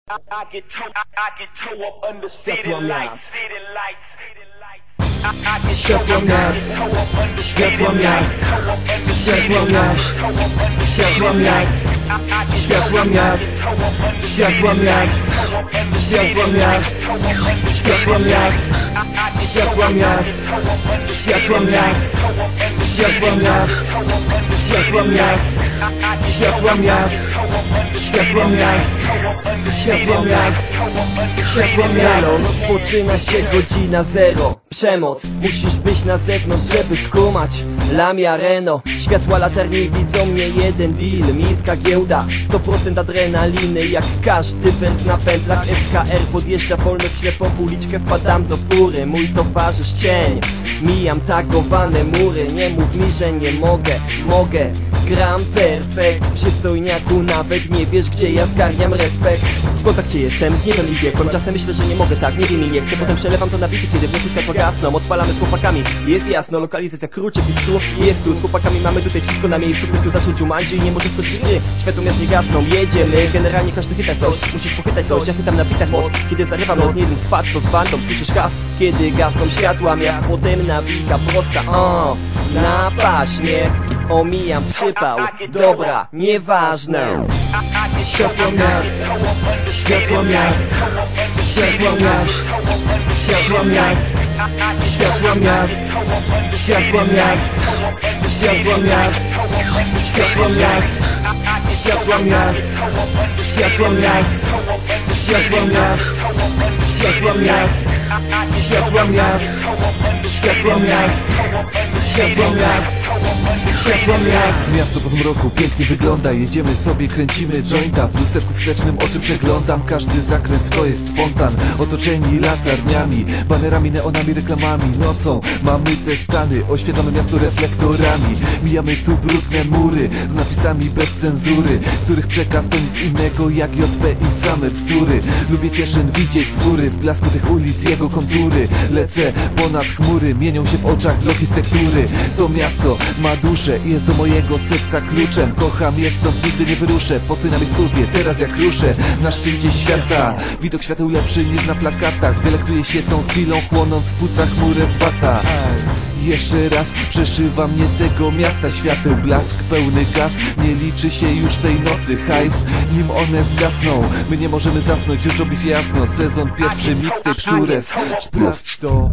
I get toe up under city lights. Światło miast, światło miast, światło miast, światło miast, światło miast, światło miast, światło miast, światło miast, światło miast, światło miast, światło miast, światło miast, światło miast, światło miast, światło miast, światło miast. Rozpoczyna się godzina zero. Przemoc, musisz wyjść na zewnątrz, żeby skumać Lamia Reno, światła latarni widzą mnie jeden deal. Miejska giełda, 100% adrenaliny. Jak każdy wers na pętlach SKR podjeżdża wolno w ślepą uliczkę. Wpadam do fury, mój towarzysz cień. Mijam tagowane mury, nie mów mi, że nie mogę. Gram perfekt, przystojniaku nawet nie wiesz, gdzie ja zgarniam respekt. W kontakcie jestem z niebem i wiekiem, czasem myślę, że nie mogę tak, nie wiem i nie chcę. Potem przelewam to na bity, kiedy w nocy światła gasną. Odpalamy z chłopakami, jest jasno, lokalizacja kruczek jest tu. Z chłopakami mamy tutaj wszystko na miejscu, ktoś tu zaczął ciumandzie i nie może skończyć gry. Światło miast nie gasną, jedziemy, generalnie każdy chyta coś. Musisz pochytać coś, ja chytam na bitach moc. Kiedy zarywam z nim wpadł, to z bandą słyszysz gaz. Kiedy gasną światła miast, potem nawika prosta, na paśmie. Omijam przypał, dobra, nieważne. Światło miast, światło miast, światło miast, światło miast, światło miast, światło miast, światło miast, światło miast, światło miast, światło miast, światło miast, światło miast, światło miast, światło miast, światło miast, światło miast. Miasto po zmroku pięknie wygląda. Jedziemy sobie, kręcimy jointa. W lusterku wstecznym oczy przeglądam. Każdy zakręt to jest spontan. Otoczeni latarniami, banerami, neonami, reklamami. Nocą mamy te stany, oświetlamy miasto reflektorami. Mijamy tu brudne mury z napisami bez cenzury, których przekaz to nic innego jak JP i same bzdury. Lubię Cieszyn widzieć z góry, w blasku tych ulic jego kontury. Lecę ponad chmury, mienią się w oczach bloki z tektury. To miasto ma duszę i jest do mojego serca kluczem. Kocham je, stąd nigdy nie wyruszę. Postój na miejscówie, teraz jak ruszę na szczycie świata. Widok świateł lepszy niż na plakatach. Delektuję się tą chwilą, chłonąc w płucach chmurę z bata. Jeszcze raz przeszywa mnie tego miasta świateł. Blask, pełny gaz, nie liczy się już tej nocy hajs, nim one zgasną. My nie możemy zasnąć, już robi się jasno. Sezon pierwszy, mixtape Szczures. Sprawdź to.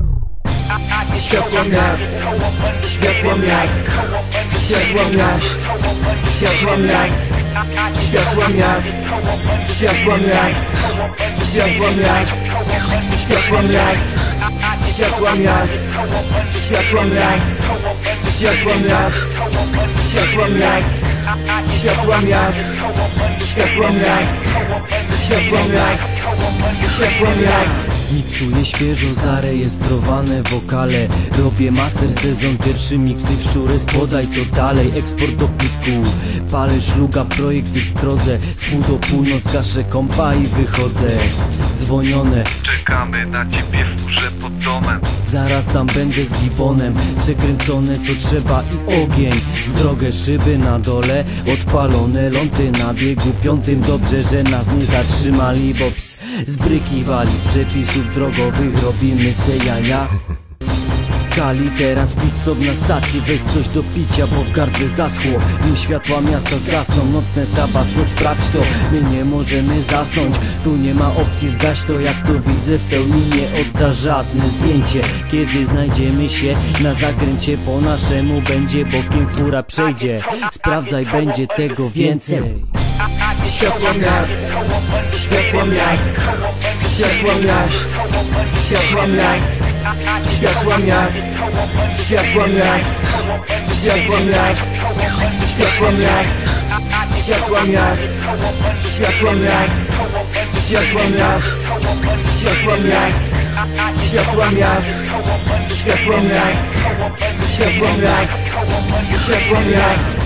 Światło miast, światło miast, światło miast, światło miast, światło miast, światło miast, światło miast, światło miast, światło miast, światło miast, światło miast, światło miast, światło miast, światło miast, światło miast, światło miast. Miksuję świeżo zarejestrowane wokale. Robię master sezon pierwszy, mixtape Szczures, podaj to dalej. Eksport do pliku, palę szluga, projekt jest w drodze. W pół do północ gaszę kompa i wychodzę. Dzwonione, Czekamy na ciebie w furze pod domem. zaraz tam będę z gibonem. Przekręcone co trzeba i ogień. W drogę szyby na dole, odpalone ląty na biegu piątym. Dobrze, że nas nie zatrzymali, bo z bryki wali. Z przepisów drogowych robimy se jaja. Kali, teraz pit stop na stacji, weź coś do picia, bo w gardle zaschło. Nim światła miasta zgasną, nocne tabasco, sprawdź to. My nie możemy zasnąć, tu nie ma opcji zgaś to. Jak to widzę, w pełni nie odda żadne zdjęcie. Kiedy znajdziemy się na zakręcie, po naszemu będzie bokiem fura przejdzie. Sprawdzaj, będzie tego więcej. Światło miast, światło miast, światło miast, światło miast, światło miast, światło miast, światło miast, światło miast, światło miast, światło miast, światło miast, światło miast, światło miast, światło miast, światło miast, światło miast.